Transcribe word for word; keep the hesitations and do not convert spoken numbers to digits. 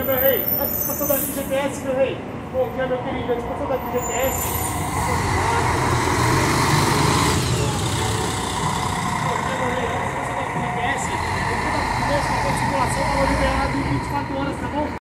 meu rei. A discussão da G P S, meu rei. Bom dia, meu querido. A discussão da G P S.